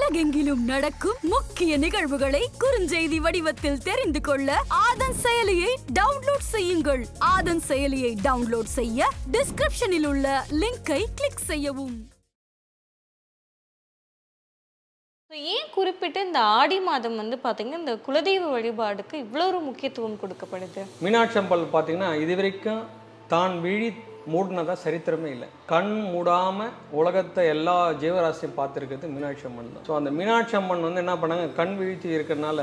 உலகெங்கிலும் நடக்கும் முக்கிய நிகழ்வுகளை குறுஞ்செய்தி வடிவத்தில் தெரிந்து கொள்ள ஆதன் செயலியை டவுன்லோட் செய்யுங்கள். ஆதன் செயலியை டவுன்லோட் செய்ய டிஸ்கிரிப்ஷனில் உள்ள லிங்கை கிளிக் செய்யவும். ஏன் குறிப்பிட்டு இந்த ஆடி மாதம் பார்த்தீங்கன்னா இந்த குலதெய்வ வழிபாடுக்கு இவ்வளோ ஒரு முக்கியத்துவம் கொடுக்கப்படுது? மீனாட்சி அம்பாள் பார்த்தீங்கன்னா இது வரைக்கும் தான் விழி மூடினதா சரித்திரமே இல்லை. கண் மூடாம உலகத்தை எல்லா ஜீவராசியும் பார்த்துருக்கிறது மீனாட்சி அம்மன் தான். ஸோ அந்த மீனாட்சி அம்மன் என்ன பண்ணாங்க, கண் வீழ்ச்சி இருக்கிறதுனால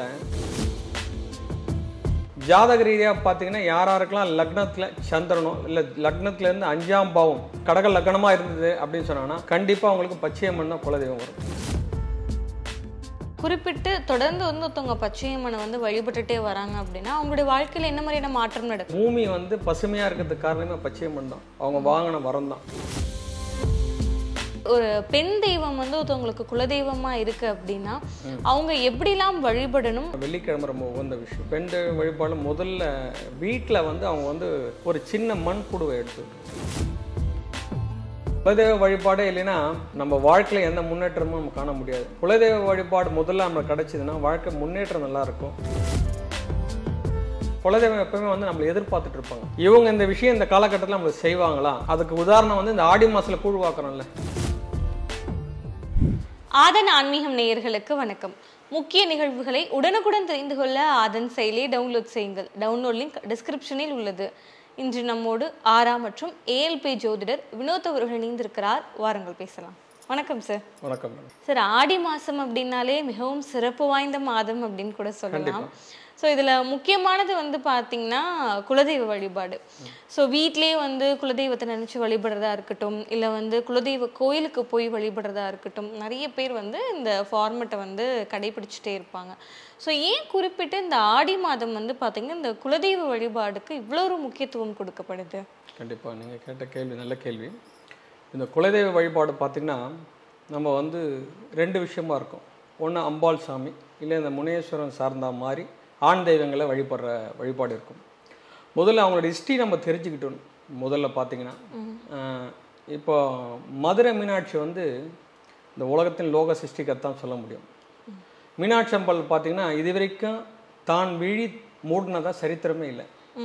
ஜாதக ரீதியாக பார்த்தீங்கன்னா யாராருக்கெல்லாம் லக்னத்தில் சந்திரனோ இல்லை லக்னத்துலேருந்து 5ஆம் பாவம் கடக லக்னமாக இருந்தது அப்படின்னு சொன்னாங்கன்னா கண்டிப்பாக அவங்களுக்கு பச்சையம்மன் தான் குலதெய்வம் வரும். குறிப்பிட்டு தொடர்ந்து ஒருத்தவங்க பச்சையம்மனை வழிபட்டுட்டே வராங்க அப்படின்னா அவங்களுடைய வாழ்க்கையில் என்ன மாதிரியான மாற்றம் நடக்கும்? பூமி பசுமையாக இருக்கிறதுக்கு காரணமே பச்சையம்மன் தான். அவங்க வாங்கின வரம் தான். ஒரு பெண் தெய்வம் ஒருத்தவங்களுக்கு குலதெய்வமா இருக்கு அப்படின்னா அவங்க எப்படிலாம் வழிபடணும்? வெள்ளிக்கிழமை ரொம்ப உகந்த விஷயம். பெண் தெய்வம் வழிபாடு முதல்ல வீட்டில் அவங்க ஒரு சின்ன மண் புடுவை எடுத்துக்கிட்டு குலதெய்வ வழிபாடே இல்லைன்னா நம்ம வாழ்க்கையில் எந்த முன்னேற்றமும் நம்ம காண முடியாது. குலதெய்வ வழிபாடு முதல்ல நம்மளுக்கு கிடைச்சதுன்னா வாழ்க்கை முன்னேற்றம் நல்லா இருக்கும். குலதெய்வம் எப்பவுமே நம்மளை எதிர்பார்த்துட்டு இருப்பாங்க. இவங்க இந்த விஷயம் இந்த காலகட்டத்தில் நம்மளுக்கு செய்வாங்களா? அதுக்கு உதாரணம் இந்த ஆடி மாசத்துல கூழ் வாக்குறோம்ல. ஆதன் ஆன்மீகம் நேயர்களுக்கு வணக்கம். முக்கிய நிகழ்வுகளை உடனுக்குடன் தெரிந்து கொள்ள ஆதன் செயலியை டவுன்லோட் செய்யுங்கள். டவுன்லோட் லிங்க் டிஸ்கிரிப்ஷனில் உள்ளது. இன்று நம்மோடு ஆரா மற்றும் ஏஎல்பி ஜோதிடர் வினோத் அவர்கள் இணைந்திருக்கிறார். வாருங்கள் பேசலாம். வணக்கம் சார். வணக்கம் சார். ஆடி மாதம் அப்படின்னாலே மிகவும் சிறப்பு வாய்ந்த மாதம் அப்படின்னு கூட சொல்லலாம். ஸோ இதில் முக்கியமானது பார்த்தீங்கன்னா குலதெய்வ வழிபாடு. ஸோ வீட்லேயே குலதெய்வத்தை நினச்சி வழிபடுறதா இருக்கட்டும், இல்லை குலதெய்வ கோயிலுக்கு போய் வழிபடுறதா இருக்கட்டும், நிறைய பேர் இந்த ஃபார்மெட்டை கடைபிடிச்சிட்டே இருப்பாங்க. ஸோ ஏன் குறிப்பிட்டு இந்த ஆடி மாதம் பார்த்தீங்கன்னா இந்த குலதெய்வ வழிபாடுக்கு இவ்வளோ ஒரு முக்கியத்துவம் கொடுக்கப்படுது? கண்டிப்பாக நீங்கள் கேட்ட கேள்வி நல்ல கேள்வி. இந்த குலதெய்வ வழிபாடு பார்த்திங்கன்னா நம்ம 2 விஷயமா இருக்கும். ஒன்று அம்பாள் சாமி, இல்லை இந்த முனேஸ்வரன் சார்ந்த மாதிரி ஆண் தெய்வங்களை வழிபடுற வழிபாடு இருக்கும். முதல்ல அவங்களோட ஹிஸ்ட்ரி நம்ம தெரிஞ்சுக்கிட்டோம். முதல்ல பார்த்திங்கன்னா இப்போ மதுரை மீனாட்சி இந்த உலகத்தின் லோக சிருஷ்டிக்கத்தான் சொல்ல முடியும். மீனாட்சி அம்பாள் பார்த்தீங்கன்னா இது வரைக்கும் தான் விழி மூடினதா சரித்திரமே இல்லை.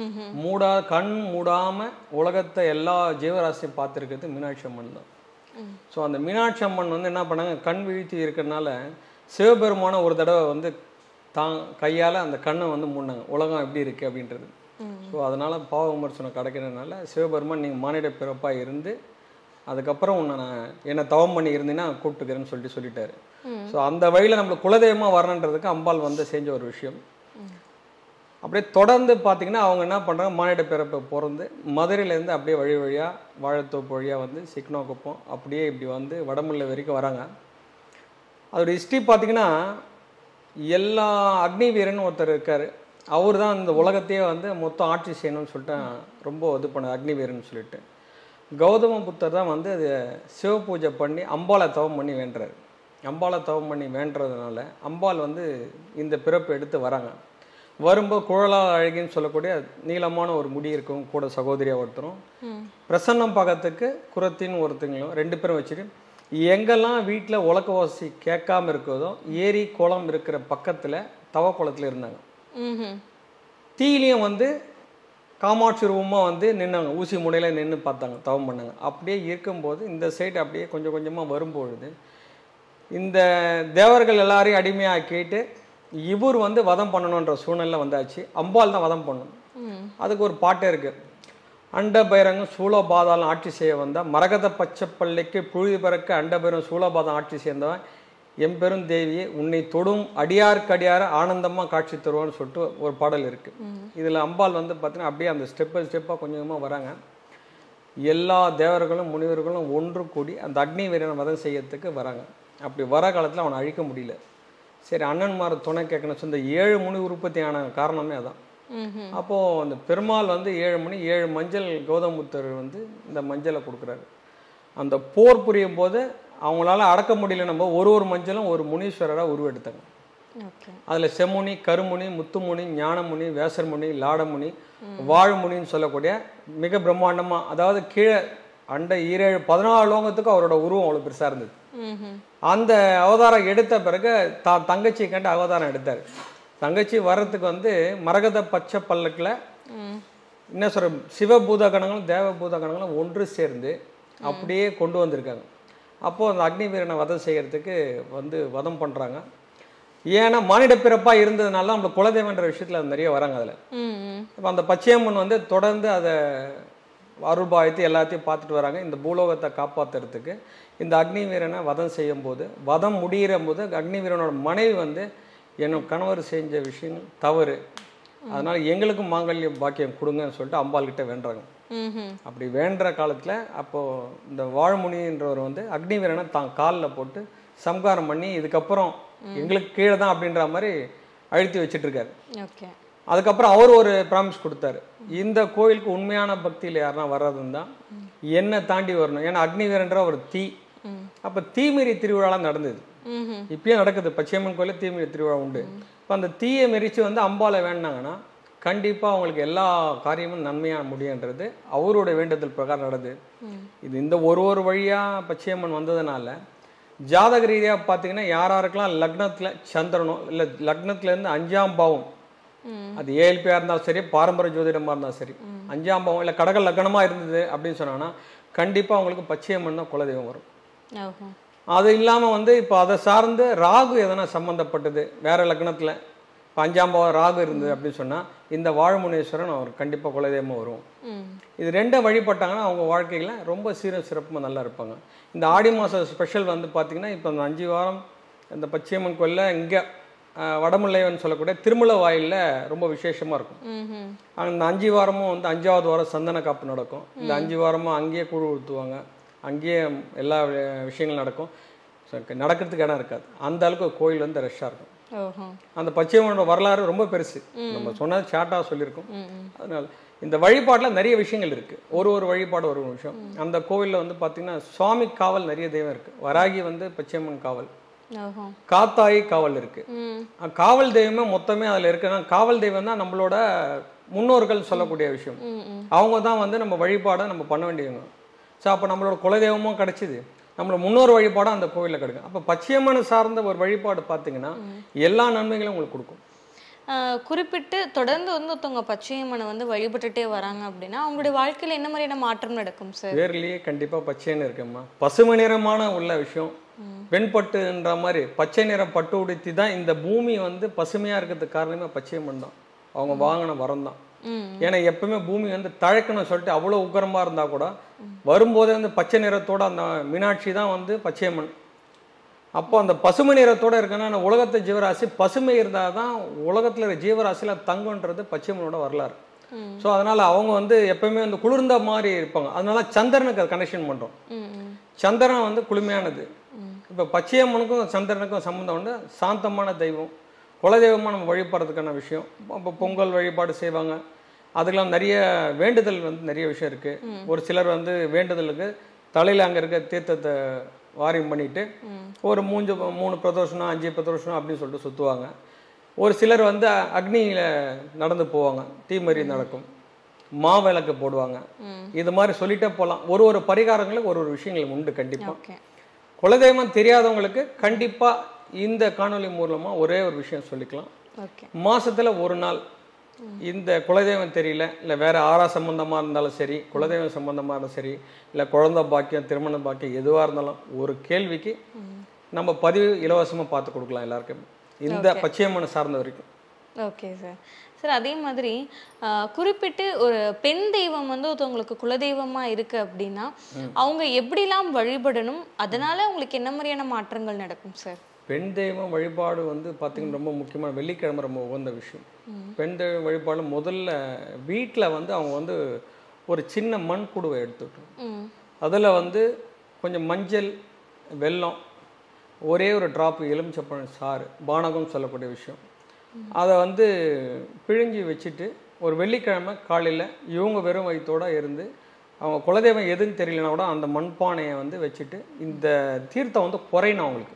கண் மூடாம உலகத்தை எல்லா ஜீவராசியும் பார்த்துருக்கிறது மீனாட்சி அம்மன் தான். ஸோ அந்த மீனாட்சி அம்மன் என்ன பண்ணாங்க, கண் வீழ்ச்சி இருக்கிறதுனால சிவபெருமான ஒரு தடவை தான் கையால் அந்த கண்ணை மூடினாங்க, உலகம் எப்படி இருக்குது அப்படின்றது. ஸோ அதனால் பாவ விமர்சனம் கிடைக்கிறதுனால சிவபெருமான் நீங்கள் மானிட பிறப்பாக இருந்து அதுக்கப்புறம் என்னை தவம் பண்ணி இருந்தீங்கன்னா கூப்பிட்டுக்கிறேன்னு சொல்லிட்டாரு. ஸோ அந்த வழியில் நம்மளுக்கு குலதெய்வமாக வரணுன்றதுக்கு அம்பாள் செஞ்ச ஒரு விஷயம். அப்படியே தொடர்ந்து பார்த்தீங்கன்னா அவங்க என்ன பண்ணுறாங்க, மானிட பிறப்பை பிறந்து மதுரையிலேருந்து அப்படியே வழியாக வாழைத்தோப்பு வழியாக சிக்னோக்குப்பம் அப்படியே இப்படி வடமுல்லை வரைக்கும் வராங்க. அதோட ஹிஸ்ட்ரி பார்த்தீங்கன்னா எல்லா அக்னி வீரன் ஒருத்தர் இருக்கார். அவர் தான் இந்த உலகத்தையே மொத்தம் ஆட்சி செய்யணும்னு சொல்லிட்டு ரொம்ப பண்ண அக்னி வீரன் சொல்லிட்டு கௌதம புத்தர் தான் அது சிவ பூஜை பண்ணி அம்பாளை தவம் பண்ணி வேண்டுறாரு. அம்பாளை தவம் பண்ணி வேண்டுறதுனால அம்பாள் இந்த பிறப்பு எடுத்து வராங்க. வரும்போது குழலால் அழகின்னு சொல்லக்கூடிய நீளமான ஒரு முடி இருக்கும், கூட சகோதரியாக ஒருத்தரும், பிரசன்னம் பார்க்கறதுக்கு குரத்தின்னு ஒருத்தங்களும் 2 பேரும் வச்சுட்டு எங்கெல்லாம் வீட்டில் உலக்கவாசி கேட்காம இருக்கிறதோ ஏரி குளம் இருக்கிற பக்கத்தில் தவ குளத்தில் இருந்தாங்க. தீலையும் காமாட்சி ரூபமாக நின்னாங்க, ஊசி முனையில் நின்று பார்த்தாங்க, தவம் பண்ணாங்க. அப்படியே இருக்கும்போது இந்த சைடு அப்படியே கொஞ்சம் கொஞ்சமாக வரும்பொழுது இந்த தேவர்கள் எல்லாரையும் அடிமையாக கேட்டு இவர் வதம் பண்ணணுன்ற சூழ்நிலை வந்தாச்சு. அம்பாள் தான் வதம் பண்ணணும். அதுக்கு ஒரு பாட்டே இருக்குது. அண்ட பைரங்கம் சூழபாதாளம் ஆட்சி செய்ய வந்தால் மரகத பச்சைப்பள்ளிக்கு புழுதி பறக்க அண்ட பைரங்கம் சூழபாதம் ஆட்சி சேர்ந்தவன் எம்பெரும் தேவியை உன்னை தொடும் அடியாருக்கு அடியார ஆனந்தமாக காட்சி தருவான்னு சொல்லிட்டு ஒரு பாடல் இருக்குது. இதில் அம்பாள் பார்த்தீங்கன்னா அப்படியே அந்த ஸ்டெப்பாக கொஞ்சமாக வராங்க. எல்லா தேவர்களும் முனிவர்களும் ஒன்று கூடி அந்த அக்னி வீரனை வதம் செய்யறதுக்கு வராங்க. அப்படி வர காலத்தில் அவனை அழிக்க முடியல. சரி, அண்ணன்மாரை துணை கேட்கணும். இந்த 7 முனி உற்பத்தியான காரணமே அதான். அப்போது அந்த பெருமாள் 7 மணி 7 மஞ்சள் கௌதமுத்தர் இந்த மஞ்சளை கொடுக்குறாரு. அந்த போர் புரியும் போது அவங்களால அடக்க முடியல. நம்ம ஒரு மஞ்சளும் ஒரு முனீஸ்வரராக உருவெடுத்தாங்க. அதில் செம்முனி, கருமுனி, முத்துமுனி, ஞானமுனி, வேசர்முனி, லாடமுனி, வாழ்முனின்னு சொல்லக்கூடிய மிக பிரம்மாண்டமாக, அதாவது கீழே அண்ட 14 லோகத்துக்கும் அவரோட உருவம் அவ்வளோ பெருசாக இருந்தது. அந்த அவதாரம் எடுத்த பிறகு தங்கச்சி கண்டு அவதாரம் எடுத்தார். தங்கச்சி வர்றதுக்கு வந்து மரகத பச்சை பல்லக்கில் என்ன சொல்ற சிவபூத கணங்களும் தேவபூத கணங்களும் ஒன்று சேர்ந்து அப்படியே கொண்டு வந்திருக்காங்க. அப்போது அந்த அக்னி வீரனை வதம் செய்கிறதுக்கு வந்து வதம் பண்ணுறாங்க. ஏன்னா மானிட பிறப்பாக இருந்ததுனால நம்மளுக்கு குலதெய்வன்ற விஷயத்தில் நிறைய வராங்க. அதில் இப்போ அந்த பச்சையம்மன் வந்து தொடர்ந்து அதை அருள்பாயத்து எல்லாத்தையும் பார்த்துட்டு வராங்க. இந்த பூலோகத்தை காப்பாற்றுறதுக்கு இந்த அக்னி வீரனை வதம் செய்யும் போது, வதம் முடிகிற போது அக்னி வீரனோட மனைவி வந்து என்னோட கணவர் செஞ்ச விஷயங்கள் தவறு, அதனால எங்களுக்கும் மாங்கல்ய பாக்கியம் கொடுங்கன்னு சொல்லிட்டு அம்பாள் கிட்ட வேண்டுறாங்க. அப்படி வேண்டுற காலத்தில் அப்போது இந்த வாழ்முனின்றவர் வந்து அக்னி வீரனை தான் காலில் போட்டு சம்காரம் பண்ணி இதுக்கப்புறம் எங்களுக்கு கீழே தான் அப்படின்ற மாதிரி அழுத்தி வச்சுட்டு இருக்காரு. அதுக்கப்புறம் அவர் ஒரு ப்ராமிஸ் கொடுத்தாரு, இந்த கோயிலுக்கு உண்மையான பக்தியில் யாருன்னா வர்றதுன்னு தான் என்னை தாண்டி வரணும். ஏன்னா அக்னி வீரன்ற ஒரு தீ. அப்போ தீமிரி திருவிழாலாம் நடந்தது, இப்பயும் நடக்குது. பச்சையம்மன் கோயிலில் தீமிரி திருவிழா உண்டு. இப்போ அந்த தீயை மெரிச்சு வந்து அம்பாலை வேண்டாங்கன்னா கண்டிப்பாக அவங்களுக்கு எல்லா காரியமும் நன்மையாக முடியுன்றது அவருடைய வேண்டுதல் பிரகாரம் நடக்குது. இது இந்த ஒரு வழியாக பச்சையம்மன் வந்ததுனால ஜாதக ரீதியாக பார்த்தீங்கன்னா யாராருக்கெல்லாம் லக்னத்தில் சந்திரனோ இல்லை லக்னத்துலேருந்து 5ஆம் பாவம், அது ஏஎல்பியாக இருந்தாலும் சரி பாரம்பரிய ஜோதிடமாக இருந்தாலும் சரி, 5ஆம் பாவம் இல்லை கடக லக்னமாக இருந்தது அப்படின்னு சொன்னாங்கன்னா கண்டிப்பாக அவங்களுக்கு பச்சையம்மன் தான் குலதெய்வம் வரும். அது இல்லாமல் வந்து இப்போ அதை சார்ந்து ராகு எதனா சம்மந்தப்பட்டது வேறு லக்னத்தில் இப்போ 5ஆம் பாவம் ராகு இருந்தது அப்படின்னு சொன்னால் இந்த வாழ்முனீஸ்வரன் அவர் கண்டிப்பாக குலதெய்வமாக வரும். இது ரெண்டை வழிபட்டாங்கன்னா அவங்க வாழ்க்கையில் ரொம்ப சீரும் சிறப்புமாக நல்லா இருப்பாங்க. இந்த ஆடி மாதம் ஸ்பெஷல் வந்து பார்த்திங்கன்னா இப்போ அந்த 5 வாரம் இந்த பச்சையம்மன் கோயிலில் இங்கே வடமுல்லைவன் சொல்லக்கூடிய திருமலை வாயிலில் ரொம்ப விசேஷமாக இருக்கும். அந்த 5 வாரமும் வந்து 5ஆவது வாரம் சந்தன காப்பு நடக்கும். இந்த 5 வாரமும் அங்கேயே கூழ் ஊற்றுவாங்க, அங்கேயே எல்லா விஷயங்களும் நடக்கும். நடக்கிறதுக்கு இடம் இருக்காது, அந்த அளவுக்கு கோயில் வந்து ரஷ்ஷாக இருக்கும். அந்த பச்சையம்மனோட வரலாறு ரொம்ப பெருசு, நம்ம சொன்னது ஷார்ட்டாக சொல்லியிருக்கோம். அதனால இந்த வழிபாட்டில் நிறைய விஷயங்கள் இருக்குது. ஒரு வழிபாடு ஒரு விஷயம். அந்த கோவிலில் வந்து பார்த்திங்கன்னா சுவாமி காவல் நிறைய தெய்வம் இருக்குது. வராகி வந்து பச்சையம்மன் காவல், காத்தாயி காவல் இருக்குது. காவல் தெய்வமே மொத்தமே அதில் இருக்குன்னா காவல் தெய்வம் தான் நம்மளோட முன்னோர்கள் சொல்லக்கூடிய விஷயம். அவங்க தான் வந்து நம்ம வழிபாடை நம்ம பண்ண வேண்டியவங்க. ஸோ அப்போ நம்மளோட குலதெய்வமும் கிடச்சிது, நம்மளோட முன்னோர் வழிபாடும் அந்த கோவிலில் கிடைக்கும். அப்போ பச்சையம்மனை சார்ந்த ஒரு வழிபாடு பார்த்தீங்கன்னா எல்லா நன்மைகளும் உங்களுக்கு கொடுக்கும். குறிப்பிட்டு தொடர்ந்து வந்து ஒருத்தவங்க பச்சையம்மனை வந்து வழிபட்டுட்டே வராங்க அப்படின்னா அவங்களுடைய வாழ்க்கையில் என்ன மாதிரியான மாற்றம் நடக்கும் சார்? வேர்லேயே கண்டிப்பாக பச்சைன்னு இருக்கும்மா. பசுமை நிறமான உள்ள விஷயம், வெண்பட்டுன்ற மாதிரி பச்சை நிறம் பட்டு உடுத்தி தான் இந்த பூமி வந்து பசுமையாக இருக்கிறதுக்கு காரணமே பச்சையம்மன் தான். அவங்க வாங்கின வரம் தான். ஏன்னா எப்பவுமே பூமி வந்து தழைக்கணும்னு சொல்லிட்டு அவ்வளோ உக்கரமாக இருந்தால் கூட வரும்போதே வந்து பச்சை நிறத்தோட அந்த மீனாட்சி தான் வந்து பச்சையம்மன். அப்போ அந்த பசுமை நிறத்தோடு இருக்குன்னா உலகத்தை ஜீவராசி பசுமை இருந்தால் தான் உலகத்தில் இருக்கிற ஜீவராசியில் தங்கன்றது பச்சையம்மனோட வரலாறு. ஸோ அதனால் அவங்க வந்து எப்பவுமே வந்து குளிர்ந்த மாதிரி இருப்பாங்க. அதனால சந்திரனுக்கு அதை கனெக்ஷன் பண்ணுறோம். சந்திரன் வந்து குளுமையானது. இப்போ பச்சையம்மனுக்கும் சந்திரனுக்கும் சம்மந்தம் வந்து சாந்தமான தெய்வம், குலதெய்வமாக நம்ம வழிபடுறதுக்கான விஷயம். இப்போ பொங்கல் வழிபாடு செய்வாங்க, அதுக்கெல்லாம் நிறைய வேண்டுதல் வந்து நிறைய விஷயம் இருக்குது. ஒரு சிலர் வந்து வேண்டுதலுக்கு தலையில் அங்கே இருக்க தீர்த்தத்தை வாரியம் பண்ணிட்டு ஒரு 3 பிரதோஷனம் 5 பிரதோஷனம் அப்படின்னு சொல்லிட்டு சுற்றுவாங்க. ஒரு சிலர் வந்து அக்னியில் நடந்து போவாங்க, தீமறி நடக்கும், மாவிளக்கு போடுவாங்க. இது மாதிரி சொல்லிட்டே போகலாம். ஒரு பரிகாரங்களுக்கு ஒரு விஷயங்கள் உண்டு. கண்டிப்பாக குலதெய்வம் தெரியாதவங்களுக்கு கண்டிப்பாக இந்த காணொலி மூலமாக ஒரே ஒரு விஷயம் சொல்லிக்கலாம். மாதத்தில் ஒரு நாள் இந்த குலதெய்வம் தெரியல, இல்லை வேறு ஆறா சம்பந்தமாக இருந்தாலும் சரி, குலதெய்வம் சம்பந்தமாக இருந்தாலும் சரி, இல்லை குழந்தை பாக்கியம் திருமண பாக்கியம் எதுவாக இருந்தாலும் ஒரு கேள்விக்கு நம்ம பதிவு இலவசமாக பார்த்து கொடுக்கலாம் எல்லாருக்கும், இந்த பச்சையம்மனை சார்ந்த வரைக்கும். Okay sir. சார் அதே மாதிரி குறிப்பிட்டு ஒரு பெண் தெய்வம் வந்து ஒருத்தவங்களுக்கு குலதெய்வமாக இருக்குது அப்படின்னா அவங்க எப்படிலாம் வழிபடணும், அதனால அவங்களுக்கு என்ன மாதிரியான மாற்றங்கள் நடக்கும் சார்? பெண் தெய்வம் வழிபாடு வந்து பார்த்திங்கன்னா ரொம்ப முக்கியமான, வெள்ளிக்கிழமை ரொம்ப உகந்த விஷயம். பெண் தெய்வம் வழிபாடு முதல்ல வீட்டில் வந்து அவங்க வந்து ஒரு சின்ன மண் குடுவை எடுத்துக்கிட்டோம், அதில் வந்து கொஞ்சம் மஞ்சள், வெல்லம், ஒரே ஒரு ட்ராப்பு எலுமிச்சப்பழம் சாறு, பானகம் சொல்லக்கூடிய விஷயம், அதை வந்து பிழிஞ்சி வச்சுட்டு ஒரு வெள்ளிக்கிழமை காலையில் இவங்க வெறும் வயிற்றோடு இருந்து அவங்க குலதெய்வம் எதுன்னு தெரியலனா கூட அந்த மண்பானையை வந்து வச்சுட்டு இந்த தீர்த்தம் வந்து குறையணும் அவங்களுக்கு.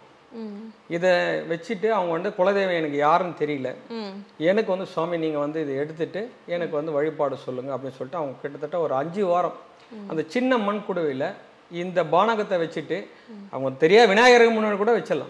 இதை வச்சுட்டு அவங்க வந்து குலதெய்வம் எனக்கு யாருன்னு தெரியல, எனக்கு வந்து சுவாமி நீங்கள் வந்து இதை எடுத்துட்டு எனக்கு வந்து வழிபாடு சொல்லுங்கள் அப்படின்னு சொல்லிட்டு அவங்க கிட்டத்தட்ட ஒரு 5 வாரம் அந்த சின்ன மண் குடுவையில் இந்த பானகத்தை வச்சுட்டு அவங்க தெரியாத விநாயகருக்கு முன்னாடி கூட வச்சிடலாம்,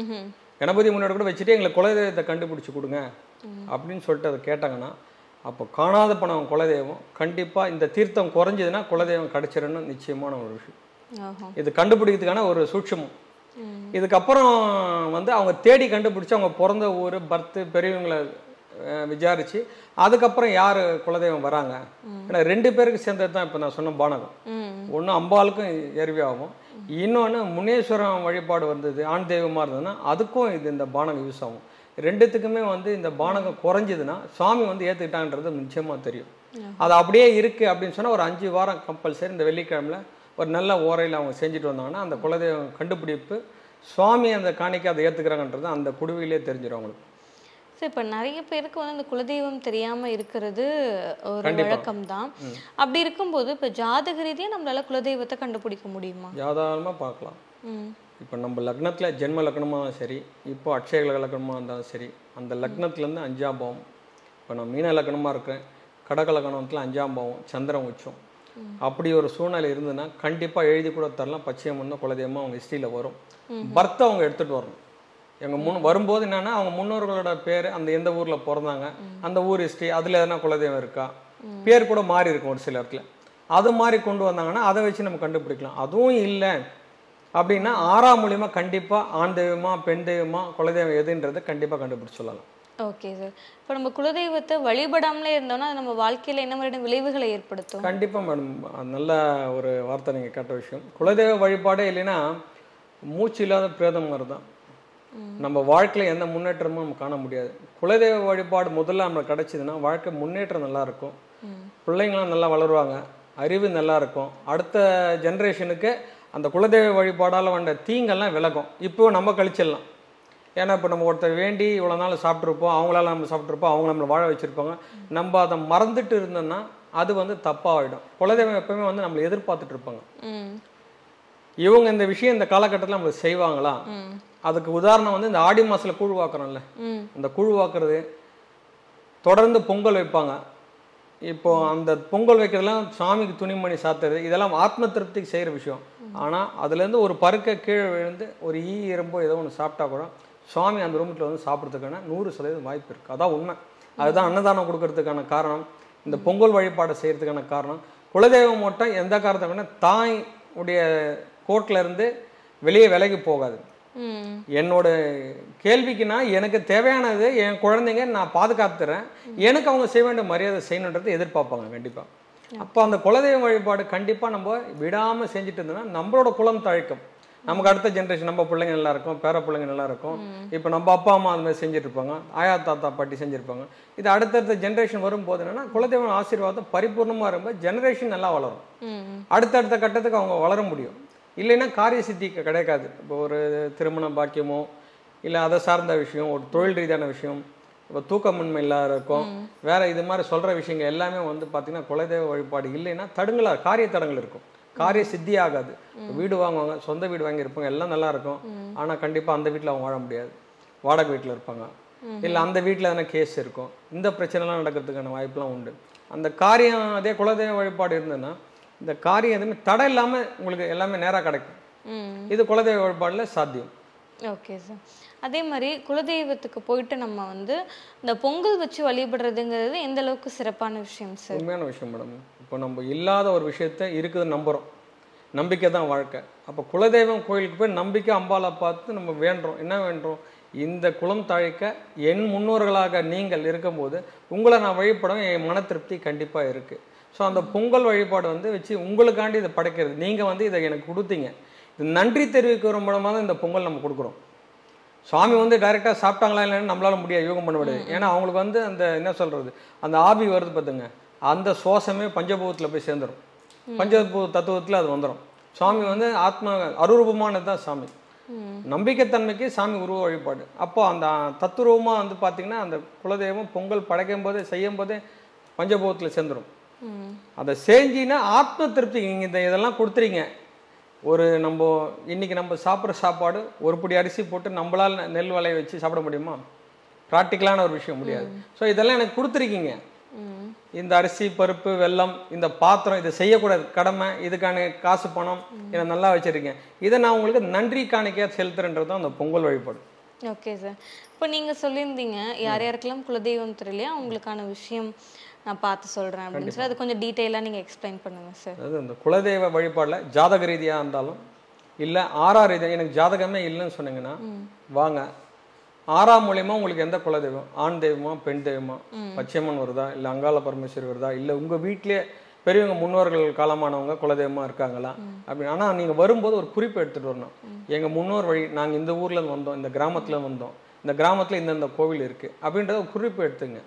கணபதி முன்னாடி கூட வச்சுட்டு எங்களுக்கு குலதெய்வத்தை கண்டுபிடிச்சி கொடுங்க அப்படின்னு சொல்லிட்டு அதை கேட்டாங்கன்னா, அப்போ காணாத போனவங்க குலதெய்வம் கண்டிப்பாக இந்த தீர்த்தம் குறைஞ்சதுன்னா குலதெய்வம் கிடைச்சிடன்னு நிச்சயமான ஒரு விஷயம். இது கண்டுபிடிக்கிறதுக்கான ஒரு சூட்சமும். இதுக்கப்புறம் வந்து அவங்க தேடி கண்டுபிடிச்சி அவங்க பிறந்த ஊர், பர்த்து, பெரியவங்களை விசாரிச்சு அதுக்கப்புறம் யார் குலதெய்வம் வராங்க. ஏன்னா 2 பேருக்கு சேர்ந்தது தான் இப்போ நான் சொன்ன பானகம். ஒன்று அம்பாளுக்கும் எருவியாகும், இன்னொன்று முனீஸ்வரம் வழிபாடு வந்தது ஆண் தெய்வமாக இருந்ததுன்னா அதுக்கும் இது இந்த பானகம் யூஸ் ஆகும். 2த்துக்குமே வந்து இந்த பானகம் குறைஞ்சதுன்னா சுவாமி வந்து ஏற்றுக்கிட்டான்றது நிச்சயமாக தெரியும். அது அப்படியே இருக்குது அப்படின்னு சொன்னால் ஒரு 5 வாரம் கம்பல்சரி இந்த வெள்ளிக்கிழமையில் ஒரு நல்ல ஓரையில் அவங்க செஞ்சுட்டு வந்தாங்கன்னா அந்த குலதெய்வம் கண்டுபிடிப்பு சுவாமி அந்த காணிக்கை அதை ஏற்றுக்கிறாங்கன்றது அந்த குடுவையிலே தெரிஞ்சிடும் அவங்களுக்கு. சரி, இப்போ நிறைய பேருக்கு வந்து அந்த குலதெய்வம் தெரியாமல் இருக்கிறது ஒரு வழக்கம் தான். அப்படி இருக்கும்போது இப்போ ஜாதக ரீதியாக நம்மளால குலதெய்வத்தை கண்டுபிடிக்க முடியுமா? தாராளமாக பார்க்கலாம். இப்போ நம்ம லக்னத்தில் ஜென்ம லக்னமாக சரி, இப்போ அட்சய லக்னமாக இருந்தாலும் சரி, அந்த லக்னத்துலேருந்து 5ஆம் பாவம். இப்போ நான் மீன லக்னமாக இருக்கிறேன், கடக லக்னத்தில் 5ஆம் பாவம் சந்திரன் உச்சம், அப்படி ஒரு சூழ்நிலை இருந்ததுன்னா கண்டிப்பாக எழுதி கூட தரலாம். பச்சையம் வந்து குலதெய்வமாக அவங்க ஹிஸ்ட்ரியில் வரும். பர்த்தை அவங்க எடுத்துகிட்டு வரணும். எங்கள் வரும்போது என்னென்னா அவங்க முன்னோர்களோட பேர், அந்த எந்த ஊரில் பிறந்தாங்க, அந்த ஊர் ஹிஸ்ட்ரி, அதில் எதனா குலதெய்வம் இருக்கா, பேர் கூட மாறி இருக்கும் ஒரு சில இடத்துல, அது மாதிரி கொண்டு வந்தாங்கன்னா அதை வச்சு நம்ம கண்டுபிடிக்கலாம். அதுவும் இல்லை அப்படின்னா 6ஆம் மூலியமாக கண்டிப்பாக ஆண் தெய்வமா பெண் தெய்வமா குலதெய்வம் எதுன்றதை கண்டிப்பாக கண்டுபிடிச்சு சொல்லலாம். Okay sir. இப்போ நம்ம குலதெய்வத்தை வழிபடாமலே இருந்தோம்னா அது நம்ம வாழ்க்கையில் என்ன மாதிரியான விளைவுகளை ஏற்படுத்தும்? கண்டிப்பாக மேடம், நல்ல ஒரு வார்த்தை நீங்கள் கேட்ட விஷயம். குலதெய்வ வழிபாடே இல்லைன்னா மூச்சு இல்லாத பிரேதம் மாதிரி தான். நம்ம வாழ்க்கையில் எந்த முன்னேற்றமும் நம்ம காண முடியாது. குலதெய்வ வழிபாடு முதல்ல நம்மளுக்கு கிடைச்சதுன்னா வாழ்க்கை முன்னேற்றம் நல்லா இருக்கும், பிள்ளைங்களாம் நல்லா வளருவாங்க, அறிவு நல்லா இருக்கும், அடுத்த ஜென்ரேஷனுக்கு அந்த குலதெய்வ வழிபாடால் வந்த தீங்கெல்லாம் விலகும். இப்போ நம்ம கழிச்சிடலாம். ஏன்னா இப்போ நம்ம ஒருத்தர் வேண்டி இவ்வளோ நாள் சாப்பிட்ருப்போம், அவங்களால நம்ம சாப்பிட்ருப்போம், அவங்க நம்மளை வாழ வச்சுருப்பாங்க, நம்ம அதை மறந்துட்டு இருந்தோம்னா அது வந்து தப்பாகிடும். குலதெய்வம் எப்பவுமே வந்து நம்மளை எதிர்பார்த்துட்டு இருப்பாங்க. இவங்க இந்த விஷயம் இந்த காலகட்டத்தில் நம்மளுக்கு செய்வாங்களா? அதுக்கு உதாரணம் வந்து இந்த ஆடி மாதத்தில் கூழ் வாக்குறோம்ல, அந்த கூழ் வாக்குறது, தொடர்ந்து பொங்கல் வைப்பாங்க. இப்போ அந்த பொங்கல் வைக்கிறதுலாம் சாமிக்கு துணிமணி சாத்துறது, இதெல்லாம் ஆத்ம திருப்திக்கு செய்கிற விஷயம். ஆனால் அதுலேருந்து ஒரு பருக்க கீழே விழுந்து ஒரு எறும்போ ஏதோ ஒன்று சாப்பிட்டா கூட சுவாமி அந்த ரூமில் வந்து சாப்பிட்றதுக்கான 100% வாய்ப்பு இருக்குது. அதான் உண்மை. அதுதான் அன்னதானம் கொடுக்கறதுக்கான காரணம், இந்த பொங்கல் வழிபாடை செய்கிறதுக்கான காரணம். குலதெய்வம் மட்டும் எந்த காரணத்தை தாய் உடைய கோர்ட்டில் இருந்து வெளியே விலகி போகாது. என்னோட கேள்விக்குன்னா எனக்கு தேவையானது என் குழந்தைங்க நான் பாதுகாத்துறேன், எனக்கு அவங்க செய்ய வேண்டிய மரியாதை செய்யணுன்றது எதிர்பார்ப்பாங்க கண்டிப்பாக. அப்போ அந்த குலதெய்வ வழிபாடு கண்டிப்பாக நம்ம விடாமல் செஞ்சுட்டு இருந்தோம்னா நம்மளோட குலம் தழைக்கும். நமக்கு அடுத்த ஜென்ரேஷன் நம்ம பிள்ளைங்க நல்லா இருக்கும், பேர பிள்ளைங்க நல்லா இருக்கும். இப்போ நம்ம அப்பா அம்மா அந்த மாதிரி செஞ்சுட்டு இருப்பாங்க, ஆயா தாத்தா பாட்டி செஞ்சுருப்பாங்க. இது அடுத்தடுத்த ஜென்ரேஷன் வரும்போது என்னன்னா குலதெய்வ ஆசீர்வாதம் பரிபூர்ணமாக இருக்கும்போது ஜெனரேஷன் நல்லா வளரும், அடுத்தடுத்த கட்டத்துக்கு அவங்க வளர முடியும். இல்லைன்னா காரிய சித்தி கிடைக்காது. இப்போ ஒரு திருமண பாக்கியமோ இல்லை அதை சார்ந்த விஷயம், ஒரு தொழில் ரீதியான விஷயம், இப்போ தூக்கமின்மை இல்லாத இருக்கும், வேற இது மாதிரி சொல்கிற விஷயங்கள் எல்லாமே வந்து பார்த்தீங்கன்னா குலதெய்வ வழிபாடு இல்லைன்னா காரிய தடங்கள் இருக்கும், காரிய சித்தி ஆகாது. வீடு வாங்குவாங்க, சொந்த வீடு வாங்கியிருப்பாங்க, எல்லாம் நல்லா இருக்கும், ஆனால் கண்டிப்பாக அந்த வீட்டில் அவங்க வாழ முடியாது, வாடகை வீட்டில் இருப்பாங்க, இல்லை அந்த வீட்டில் எதனா கேஸ் இருக்கும், இந்த பிரச்சனைலாம் நடக்கிறதுக்கான வாய்ப்புலாம் உண்டு. அந்த காரியம் அதே குலதெய்வ வழிபாடு இருந்ததுன்னா இந்த காரியம் எதுவுமே தடை இல்லாமல் உங்களுக்கு எல்லாமே நேராக கிடைக்கும். இது குலதெய்வ வழிபாடில் சாத்தியம். Okay sir. அதே மாதிரி குலதெய்வத்துக்கு போயிட்டு நம்ம வந்து இந்த பொங்கல் வச்சு வழிபடுறதுங்கிறது எந்த அளவுக்கு சிறப்பான விஷயம் சார்? உண்மையான விஷயம் மேடம். இப்போ நம்ம இல்லாத ஒரு விஷயத்த இருக்குதுன்னு நம்புகிறோம், நம்பிக்கை தான் வாழ்க்கை. அப்போ குலதெய்வம் கோயிலுக்கு போய் நம்பிக்கை அம்பாலை பார்த்து நம்ம வேண்டுறோம். என்ன வேண்டுறோம்? இந்த குலம் தழைக்க என் முன்னோர்களாக நீங்கள் இருக்கும்போது உங்களை நான் வழிபடும் என் மன திருப்தி கண்டிப்பாக இருக்குது. ஸோ அந்த பொங்கல் வழிபாடு வந்து வச்சு உங்களுக்காண்டி இதை படைக்கிறது, நீங்கள் வந்து இதை எனக்கு கொடுத்தீங்க, இது நன்றி தெரிவிக்கிற மூலமாக தான் இந்த பொங்கல் நம்ம கொடுக்குறோம். சுவாமி வந்து டைரெக்டாக சாப்பிட்டாங்களா இல்லைன்னு நம்மளால முடியாது, யோகம் பண்ண முடியாது. ஏன்னா அவங்களுக்கு வந்து அந்த என்ன சொல்கிறது, அந்த ஆவி வருது பார்த்துங்க, அந்த சுவாசமே பஞ்சபூதத்தில் போய் சேர்ந்துடும், பஞ்சபூத தத்துவத்தில் அது வந்துடும். சுவாமி வந்து ஆத்மா அருரூபமானது தான் சாமி. நம்பிக்கைத்தன்மைக்கு சாமி உருவ வழிபாடு. அப்போ அந்த தத்துரூபமாக வந்து பார்த்தீங்கன்னா அந்த குலதெய்வம் பொங்கல் படைக்கும் போதே செய்யும் போதே பஞ்சபூதத்தில் சேர்ந்துடும். அதை செஞ்சின்னா ஆத்ம திருப்தி. நீங்கள் இதெல்லாம் கொடுத்துறீங்க. ஒரு நம்ம இன்னைக்கு நம்ம சாப்பிட்ற சாப்பாடு ஒரு படி அரிசி போட்டு நம்மளால் நெல் விளைய வச்சு சாப்பிட முடியுமா? ப்ராக்டிக்கலான ஒரு விஷயம் முடியாது. ஸோ இதெல்லாம் எனக்கு கொடுத்துருக்கீங்க, இந்த அரிசி பருப்பு வெல்லம் இந்த பாத்திரம் இதை செய்யக்கூடாது, கடமை, இதுக்கான காசு பணம் இதை நல்லா வச்சிருக்கேன், இதை நான் உங்களுக்கு நன்றி காணிக்கையாக செலுத்துறேன்றது தான் அந்த பொங்கல் வழிபாடு. Okay sir. இப்போ நீங்கள் சொல்லியிருந்தீங்க யார் யாருக்கெல்லாம் குலதெய்வம் தெரியலையா அவங்களுக்கான விஷயம் நான் பார்த்து சொல்கிறேன் அப்படின்னு சொல்லி, அது கொஞ்சம் டீட்டெயிலாக நீங்கள் எக்ஸ்பிளைன் பண்ணுங்கள் சார். அதாவது இந்த குலதெய்வ வழிபாடில் ஜாதக ரீதியாக இருந்தாலும் இல்லை ஆறாம் ரீதியாக, எனக்கு ஜாதகமே இல்லைன்னு சொன்னீங்கன்னா வாங்க, ஆறாம் மூலியமா உங்களுக்கு எந்த குலதெய்வம், ஆண் தெய்வமா பெண் தெய்வமா, பச்சையம்மன் வருதா இல்லை அங்காள பரமேஸ்வரி வருதா இல்லை உங்கள் வீட்டிலே பெரியவங்க முன்னோர்கள் காலமானவங்க குலதெய்வமா இருக்காங்களா அப்படின்னு. ஆனால் நீங்கள் வரும்போது ஒரு குறிப்பை எடுத்துகிட்டு வரணும். எங்கள் முன்னோர் வழி, நாங்கள் இந்த ஊரில் வந்தோம், இந்த கிராமத்தில் வந்தோம், இந்த கிராமத்தில் இந்தந்த கோவில் இருக்குது அப்படின்றத ஒரு குறிப்பு எடுத்துங்க.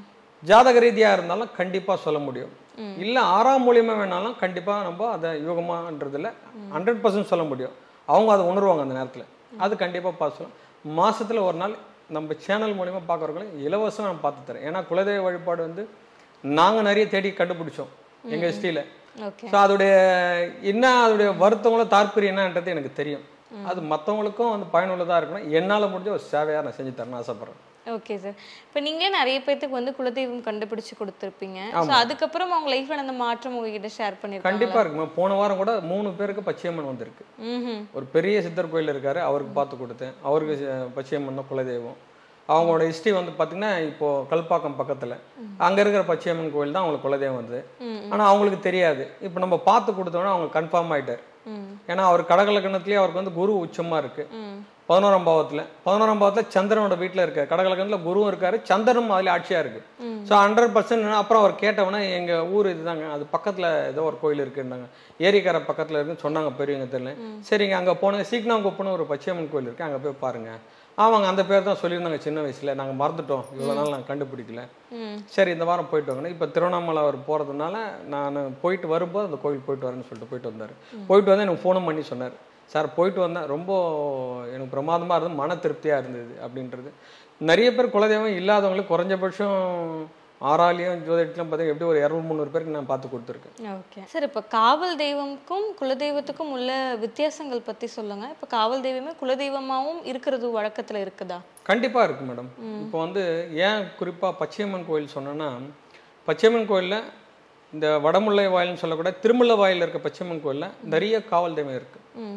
ஜாதக ரீதியாக இருந்தாலும் கண்டிப்பாக சொல்ல முடியும், இல்லை ஆறாம் மூலியமாக வேணாலும் கண்டிப்பாக நம்ம அதை யோகமான்றதில் 100% சொல்ல முடியும். அவங்க அதை உணர்வாங்க அந்த நேரத்தில், அது கண்டிப்பாக பார்த்து சொல்லலாம். மாதத்தில் ஒரு நாள் நம்ம சேனல் மூலிமா பார்க்குறவங்களும் இலவசம் நான் பார்த்து தரேன். ஏன்னா குலதெய்வ வழிபாடு வந்து நாங்கள் நிறைய தேடி கண்டுபிடிச்சோம் எங்கள் ஹிஸ்ட்ரியில். ஸோ அதோடைய என்ன அதோடைய வருத்தங்களோ தாற்பயம் என்னன்றது எனக்கு தெரியும். அது மற்றவங்களுக்கும் வந்து பயனுள்ளதாக இருக்கணும். என்னால் முடிஞ்ச ஒரு சேவையாக நான் செஞ்சு தரேன்னு ஆசைப்பட்றேன். Okay sir. இப்போ நீங்களே நிறைய பேருக்கு வந்து குலதெய்வம் கண்டுபிடிச்சு கொடுத்துருப்பீங்க. ஸோ அதுக்கப்புறம் அவங்க லைஃப்ல அந்த மாற்றம் உங்ககிட்ட ஷேர் பண்ணிருக்காங்க. கண்டிப்பாக இருக்குமா. போன வாரம் கூட 3 பேருக்கு பச்சையம்மன் வந்திருக்கு. ஒரு பெரிய சித்தர் கோயில் இருக்காரு, அவருக்கு பார்த்து கொடுத்தேன். அவருக்கு பச்சையம்மன் தான் குலதெய்வம். அவங்களோட ஹிஸ்ட்ரி வந்து பார்த்தீங்கன்னா இப்போ கல்பாக்கம் பக்கத்தில் அங்கே இருக்கிற பச்சையம்மன் கோயில் தான் அவங்களுக்கு குலதெய்வம் வருது. ஆனால் அவங்களுக்கு தெரியாது. இப்போ நம்ம பார்த்து கொடுத்தோன்னா அவங்க கன்ஃபார்ம் ஆகிட்டார். ஏன்னா அவர் கடகலக்கணத்துலேயே அவருக்கு வந்து குரு உச்சமாக இருக்கு. 11ஆம் பாவத்தில் சந்திரனோட வீட்டில் இருக்காரு. கடகலக்கணத்தில் குருவும் இருக்காரு, சந்திரனும் அதில் ஆட்சியாக இருக்கு. ஸோ 100%. அப்புறம் அவர் கேட்டவொன்னே எங்கள் ஊர் இதுதாங்க, அது பக்கத்தில் ஏதோ ஒரு கோயில் இருக்குன்னாங்க, ஏரிக்கரை பக்கத்தில் இருக்குன்னு சொன்னாங்க பெரியவங்க தெரியல. சரிங்க, அங்கே போனது சீக்னாங்குப்பன்னு ஒரு பச்சையம்மன் கோயில் இருக்கு, அங்கே போய் பாருங்க. அவங்க அந்த பேர் தான் சொல்லியிருந்தாங்க சின்ன வயசுல, நாங்கள் மறந்துட்டோம், இவ்வளோ நாள் நாங்கள் கண்டுபிடிக்கல. சரி இந்த வாரம் போயிட்டு வாங்க. இப்போ திருவண்ணாமலை அவர் போகிறதுனால நான் போயிட்டு வரும்போது அந்த கோயில் போயிட்டு வரேன்னு சொல்லிட்டு போயிட்டு வந்தார். போயிட்டு வந்து எனக்கு ஃபோனும் பண்ணி சொன்னார், சார் போயிட்டு வந்தேன், ரொம்ப எனக்கு பிரமாதமாக இருந்தது, மன திருப்தியாக இருந்தது அப்படின்றது. நிறைய பேர் குலதெய்வம் இல்லாதவங்களுக்கு குறைஞ்சபட்சம் ஆறாலையும் ஜோதிடத்திலும் பார்த்தீங்கன்னா எப்படி ஒரு 200-300 பேருக்கு நான் பார்த்து கொடுத்துருக்கேன். Okay sir. இப்போ காவல் தெய்வம்க்கும் குலதெய்வத்துக்கும் உள்ள வித்தியாசங்கள் பற்றி சொல்லுங்க. இப்போ காவல் தெய்வமே குலதெய்வமாகவும் இருக்கிறது வழக்கத்தில் இருக்குதா? கண்டிப்பாக இருக்குது மேடம். இப்போ வந்து ஏன் குறிப்பாக பச்சையம்மன் கோயில் சொன்னேன்னா, பச்சையம்மன் கோயிலில் இந்த வடமுல்லை வாயில்னு சொல்லக்கூட திருமுல்லை வாயில் இருக்க பச்சையம்மன் கோயிலில் நிறைய காவல் தெய்வம் இருக்குது.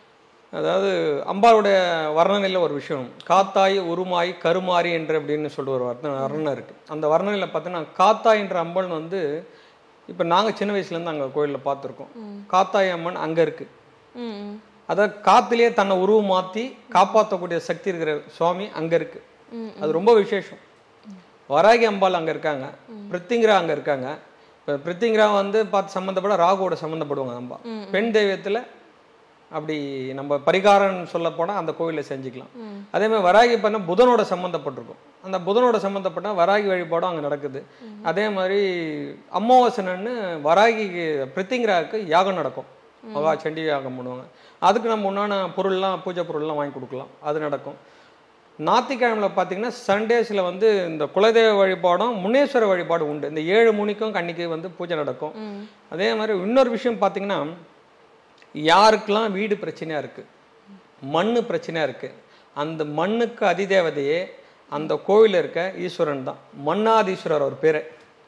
அதாவது அம்பாளுடைய வர்ணனையில் ஒரு விஷயம், காத்தாய் உருமாய் கருமாறி என்று அப்படின்னு சொல்லிட்டு ஒரு வர்ணனை இருக்குது. அந்த வர்ணனையில் பார்த்தீங்கன்னா காத்தாய் என்ற அம்பன் வந்து இப்போ நாங்கள் சின்ன வயசுலேருந்து அங்கே கோயிலில் பார்த்துருக்கோம். காத்தாய் அம்மன் அங்கே இருக்குது. அதாவது காத்துலேயே தன்னை உருவம் மாற்றி காப்பாற்றக்கூடிய சக்தி இருக்கிற சுவாமி அங்கே இருக்குது. அது ரொம்ப விசேஷம். வராகி அம்பாள் அங்கே இருக்காங்க, பிரித்திங்கிரா அங்கே இருக்காங்க. இப்போ பிரித்திங்கிரா வந்து பார்த்து சம்மந்தப்பட ராகுவோட சம்மந்தப்படுவாங்க. அம்பா பெண் தெய்வத்தில் அப்படி நம்ம பரிகாரம்னு சொல்ல போனால் அந்த கோயிலில் செஞ்சுக்கலாம். அதே மாதிரி வராகி பண்ண புதனோட சம்மந்தப்பட்டிருக்கும். அந்த புதனோட சம்மந்தப்பட்ட வராகி வழிபாடும் அங்கே நடக்குது. அதே மாதிரி அமாவாசைன்னு வராகிக்கு பிரித்திங்கிராவுக்கு யாகம் நடக்கும், மகா சண்டி யாகம் பண்ணுவாங்க. அதுக்கு நம்ம உண்டான பொருள்லாம் பூஜை பொருள்லாம் வாங்கி கொடுக்கலாம், அது நடக்கும். ஞாயிற்றுக்கிழமையில் பார்த்தீங்கன்னா சண்டேஸில் வந்து இந்த குலதெய்வ வழிபாடும் முனேஸ்வர வழிபாடும் உண்டு. இந்த 7 மணிக்கும் கன்னிக்கு வந்து பூஜை நடக்கும். அதே மாதிரி இன்னொரு விஷயம் பார்த்தீங்கன்னா, யாருக்கெல்லாம் வீடு பிரச்சனையாக இருக்குது, மண் பிரச்சனையாக இருக்குது, அந்த மண்ணுக்கு அதிதேவதையே அந்த கோவிலில் இருக்க ஈஸ்வரன் தான், மண்ணாதீஸ்வரர் அவர் பேர்.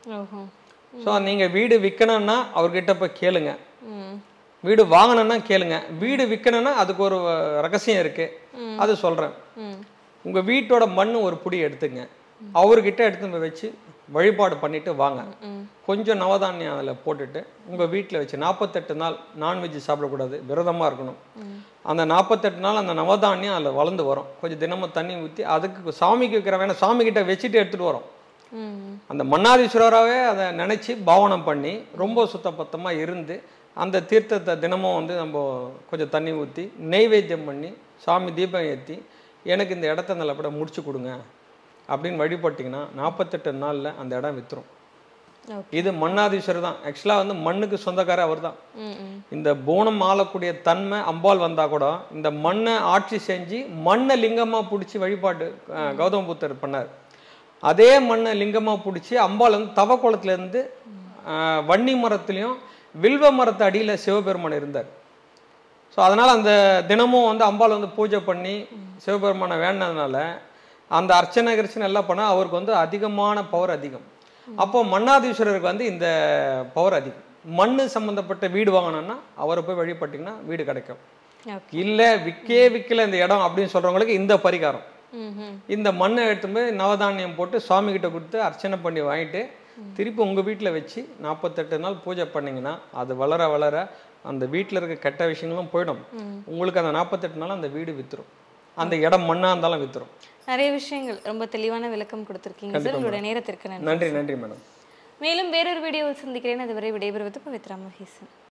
ஸோ நீங்கள் வீடு விற்கணும்னா அவர்கிட்ட போய் கேளுங்க, வீடு வாங்கணும்னா கேளுங்க. வீடு விற்கணும்னா அதுக்கு ஒரு ரகசியம் இருக்குது, அது சொல்கிறேன். உங்கள் வீட்டோட மண் ஒரு புடி எடுத்துங்க, அவர்கிட்ட எடுத்து வச்சு வழிபாடு பண்ணிட்டு வாங்க. கொஞ்சம் நவதானியம் அதில் போட்டுட்டு உங்கள் வீட்டில் வச்சு 48 நாள் நான்வெஜ் சாப்பிடக்கூடாது, விரதமாக இருக்கணும். அந்த 48 நாள் அந்த நவதானியம் அதில் வளர்ந்து வரும். கொஞ்சம் தினமும் தண்ணி ஊற்றி அதுக்கு சாமிக்கு வைக்கிற வேணா சாமிக்கிட்ட வச்சுட்டு எடுத்துகிட்டு வரோம். அந்த மண்ணாதீஸ்வரராகவே அதை நினச்சி பாவனம் பண்ணி ரொம்ப சுத்தபத்தமாக இருந்து அந்த தீர்த்தத்தை தினமும் வந்து நம்ம கொஞ்சம் தண்ணி ஊற்றி நெய்வேத்தியம் பண்ணி சாமி தீபம் ஏற்றி எனக்கு இந்த இடத்த நல்லபடியாக முடிச்சு கொடுங்க அப்படின்னு வழிபட்டிங்கன்னா 48 நாளில் அந்த இடம் வித்துரும். இது மண்ணாதீஸ்வரர் தான். ஆக்சுவலாக வந்து மண்ணுக்கு சொந்தக்கார அவர் தான். இந்த பூனம் ஆளக்கூடிய தன்மை அம்பாள் வந்தால் கூட இந்த மண்ணை ஆட்சி செஞ்சு மண்ணை லிங்கமாக பிடிச்சி வழிபாடு கௌதம புத்தர் பண்ணார். அதே மண்ணை லிங்கமாக பிடிச்சி அம்பாள் வந்து தவக்கோலத்துலேருந்து வன்னி மரத்துலேயும் வில்வ மரத்து அடியில் சிவபெருமான் இருந்தார். ஸோ அதனால் அந்த தினமும் வந்து அம்பாள் வந்து பூஜை பண்ணி சிவபெருமானை வேண்டினதுனால அந்த அர்ச்சனை எல்லாம் பண்ணால் அவருக்கு வந்து அதிகமான பவர் அதிகம். அப்போ மன்னாதீஸ்வரருக்கு வந்து இந்த பவர் அதிகம். மண்ணு சம்பந்தப்பட்ட வீடு வாங்கணும்னா அவரை போய் வழிபட்டிங்கன்னா வீடு கிடைக்கும். இல்ல விற்கல இந்த இடம் அப்படின்னு சொல்றவங்களுக்கு இந்த பரிகாரம், இந்த மண்ணை எடுத்து போய் நவதானியம் போட்டு சுவாமி கிட்ட கொடுத்து அர்ச்சனை பண்ணி வாங்கிட்டு திருப்பி உங்க வீட்டுல வச்சு 48 நாள் பூஜை பண்ணீங்கன்னா அது வளர வளர அந்த வீட்டுல இருக்க கெட்ட விஷயங்களும் போயிடும். உங்களுக்கு அந்த 48 நாள் அந்த வீடு வித்துரும், அந்த இடம் மண்ணா இருந்தாலும் வித்துரும். நிறைய விஷயங்கள் ரொம்ப தெளிவான விளக்கம் கொடுத்திருக்கீங்க சார். உங்களுடைய நேரத்திற்கு நன்றி. நன்றி மேடம். மேலும் வேறொரு வீடியோவில் சந்திக்கிறேன். அதுவரை விடைபெறுவது பவித்ரா மகேசன்.